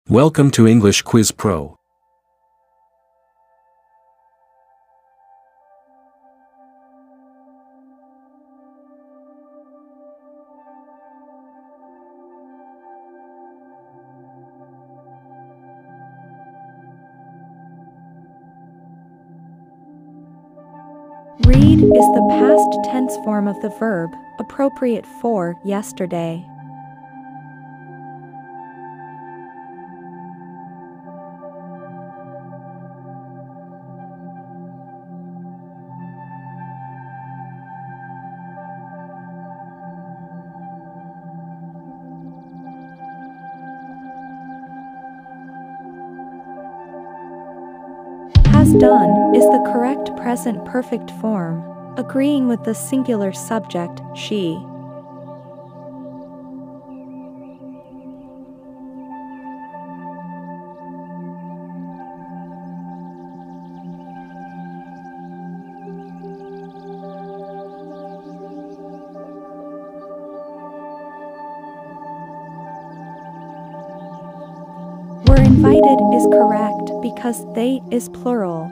Welcome to English Quiz Pro. Read is the past tense form of the verb, appropriate for yesterday. Has done is the correct present perfect form, agreeing with the singular subject, she. Were invited is correct because they is plural.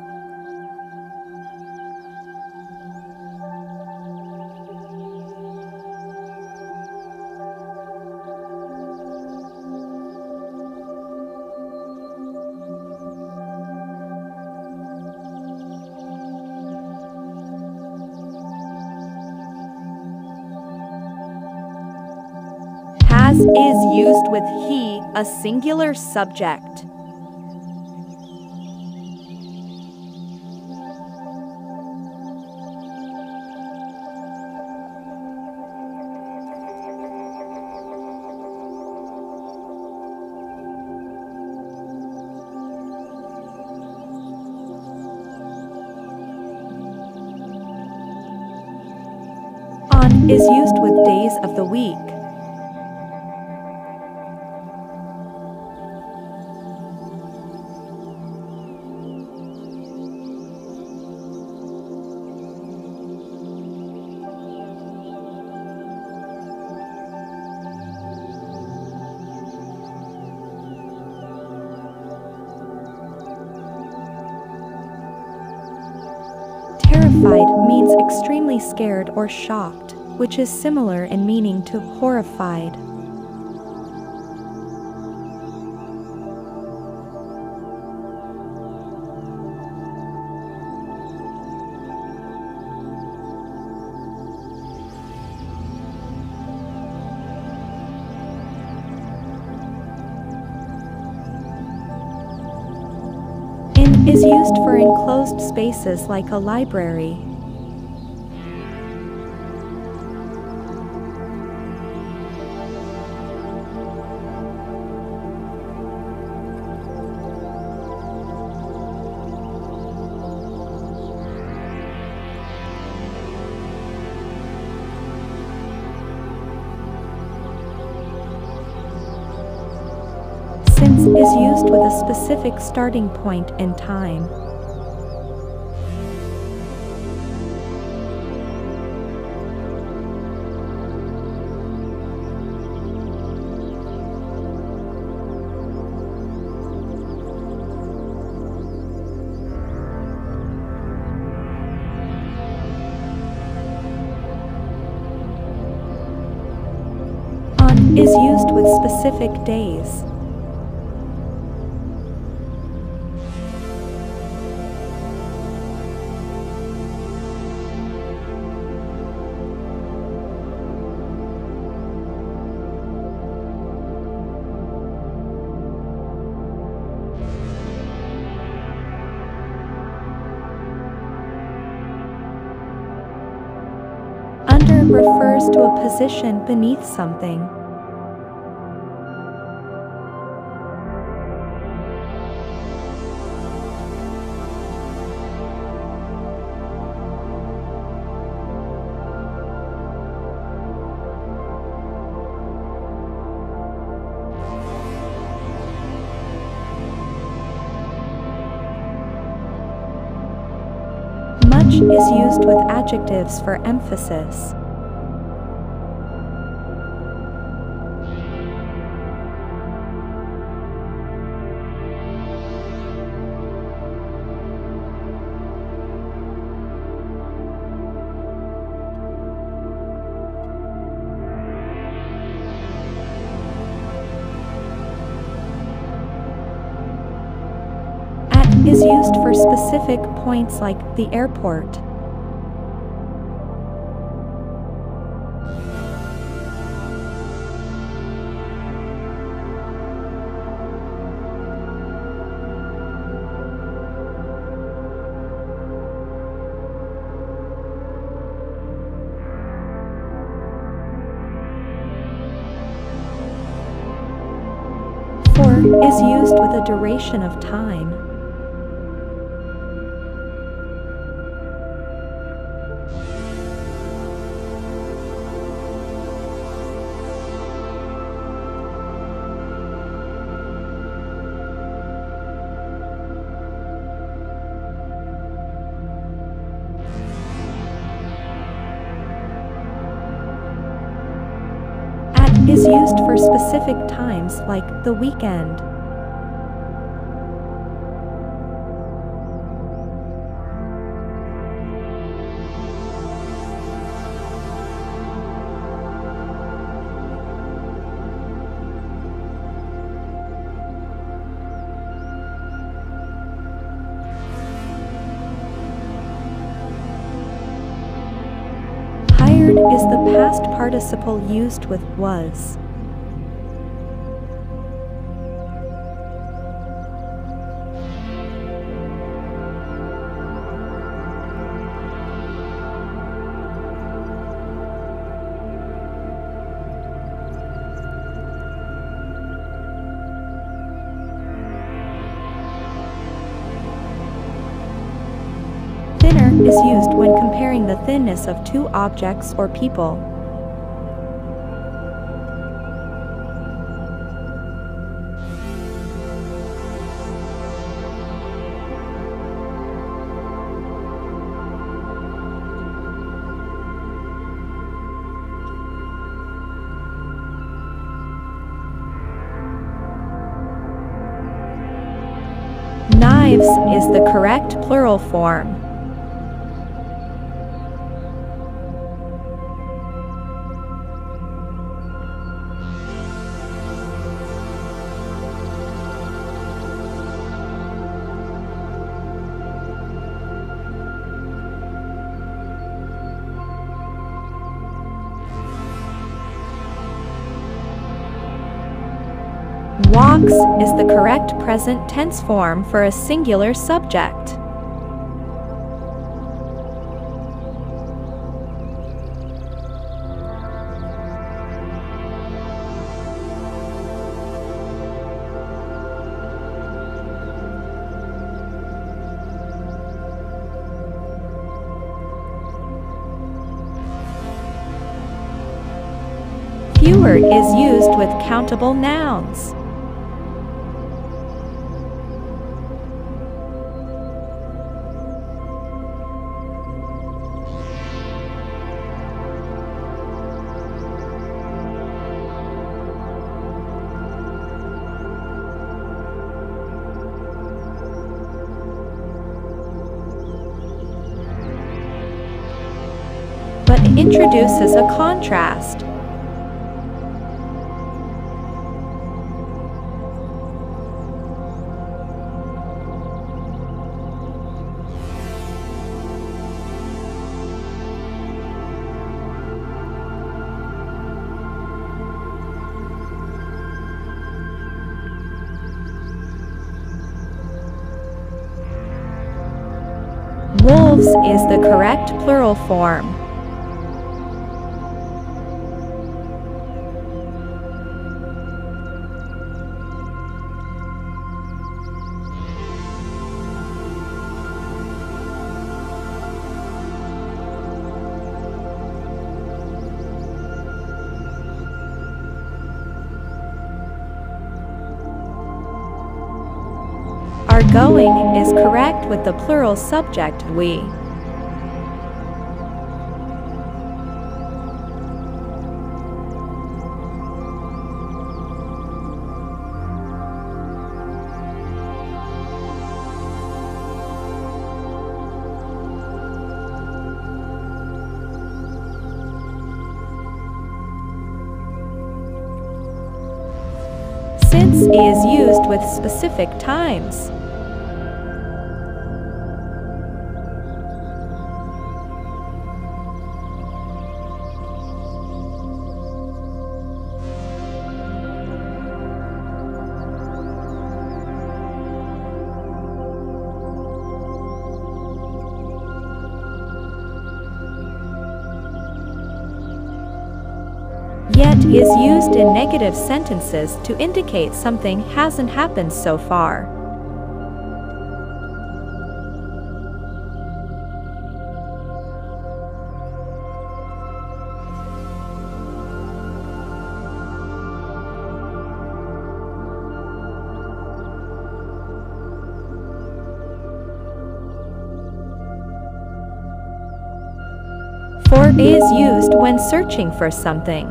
Has is used with he, a singular subject. On is used with days of the week. Terrified means extremely scared or shocked, which is similar in meaning to horrified. In is used for enclosed spaces like a library. Since is used with a specific starting point in time. On is used with specific days. Under refers to a position beneath something. Much is used with adjectives for emphasis. is used for specific points like the airport. For is used with a duration of time. At is used for specific times like the weekend. Hired is the past participle used with was. Thinner is used when comparing the thinness of two objects or people. Knives is the correct plural form. Walks is the correct present tense form for a singular subject. Fewer is used with countable nouns. But introduces a contrast. Wolves is the correct plural form. Are going is correct with the plural subject we. Since is used with specific times. Yet is used in negative sentences to indicate something hasn't happened so far. For is used when searching for something.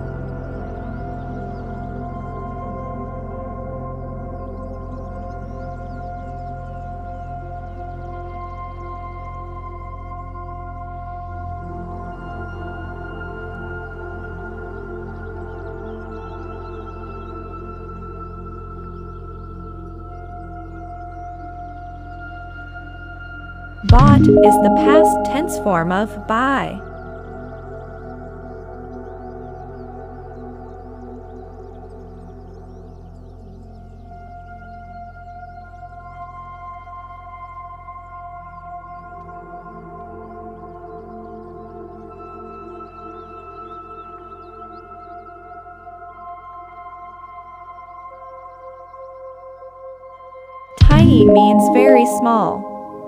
Bought is the past tense form of buy. Tiny means very small.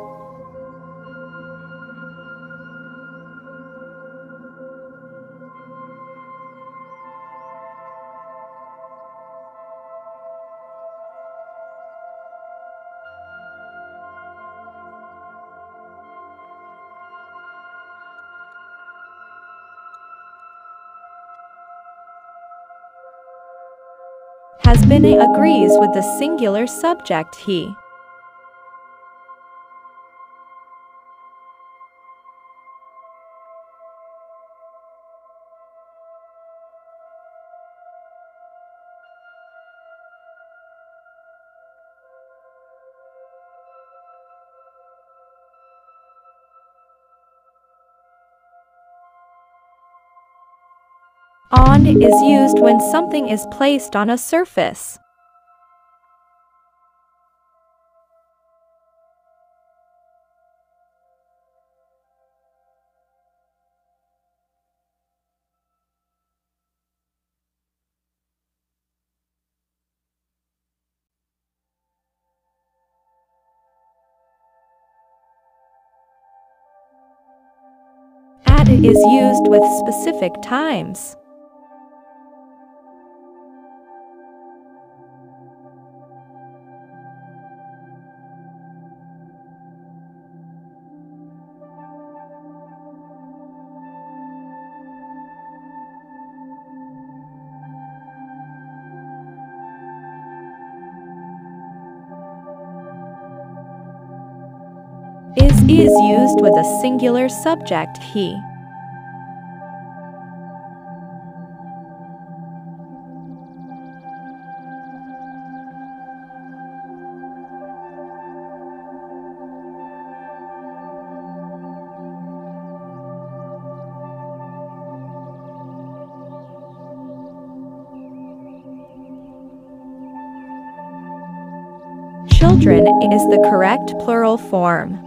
Has been agrees with the singular subject he. On is used when something is placed on a surface. At is used with specific times. Is used with a singular subject he. Children is the correct plural form.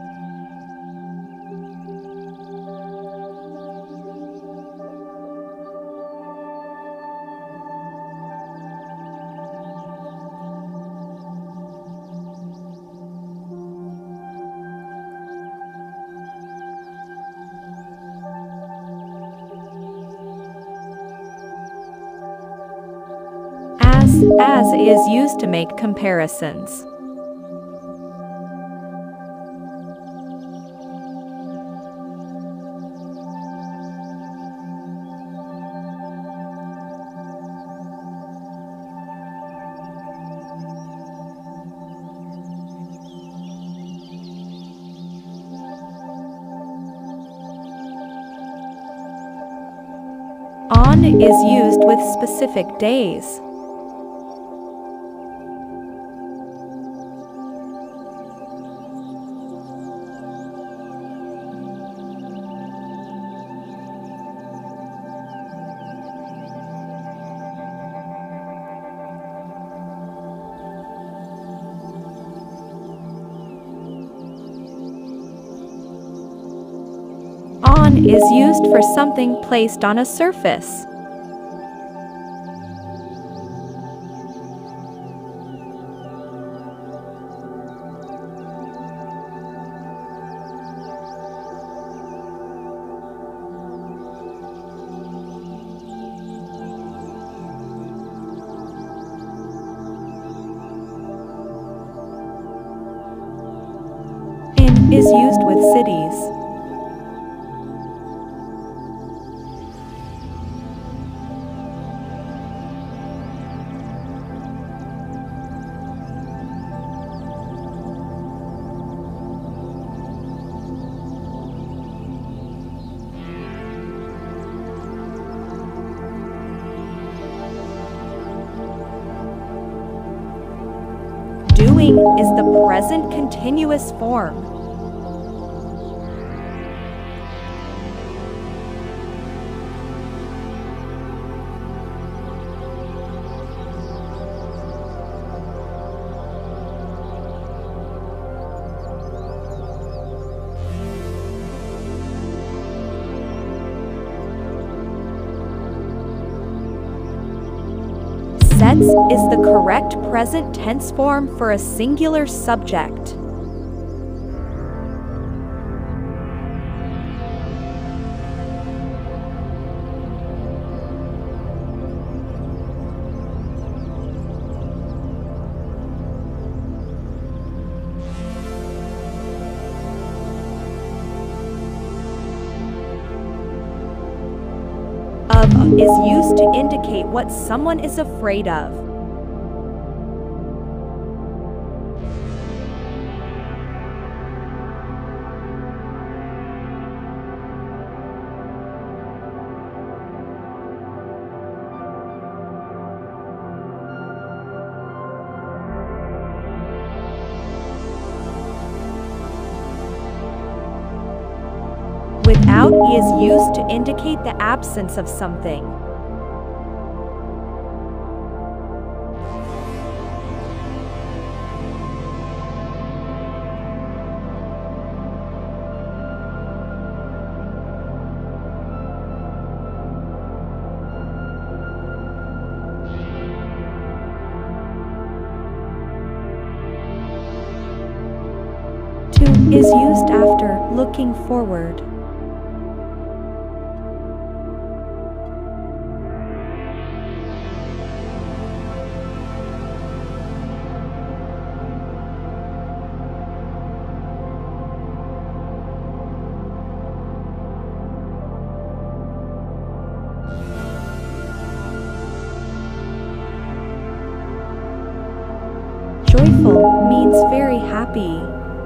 As is used to make comparisons. On is used with specific days. On is used for something placed on a surface. is used with cities. Doing is the present continuous form. Sets is the correct present tense form for a singular subject. Of is used to indicate what someone is afraid of. Without is used to indicate the absence of something. To is used after looking forward. Joyful means very happy.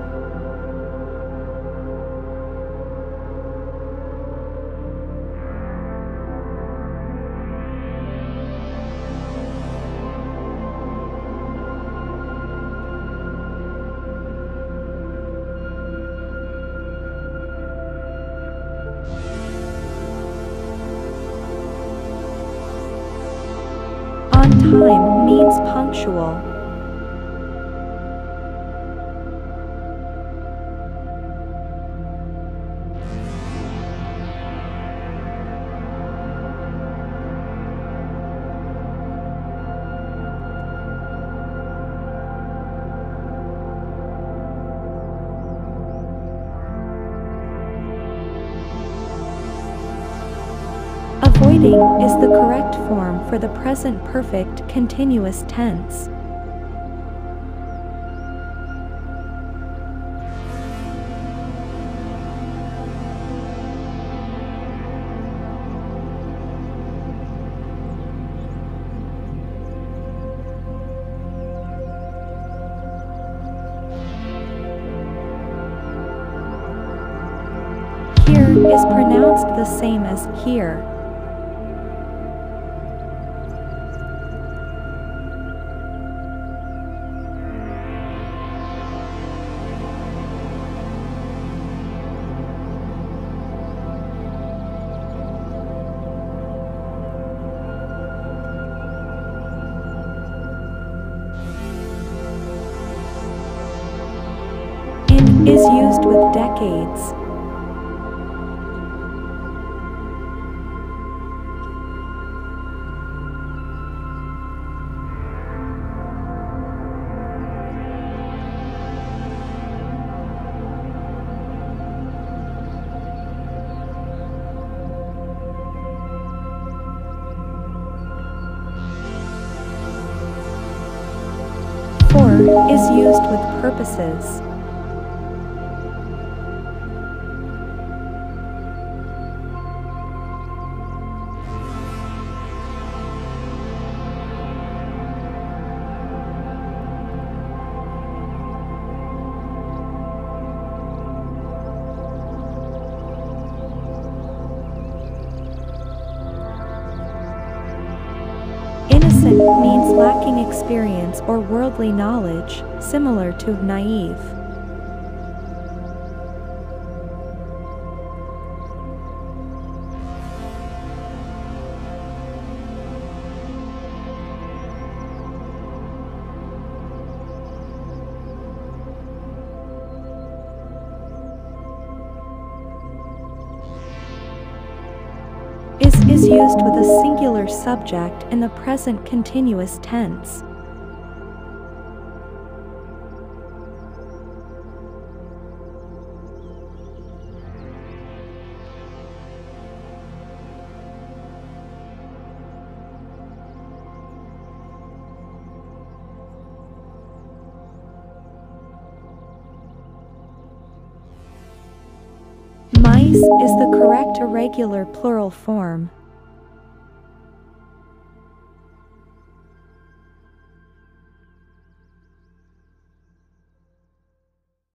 On time means punctual. Avoiding is the correct form for the present perfect continuous tense. Here is pronounced the same as here. In is used with decades. For is used with purposes. Innocent means lacking experience or worldly knowledge, similar to naive. Is used with a singular subject in the present continuous tense. Mice is the correct irregular plural form.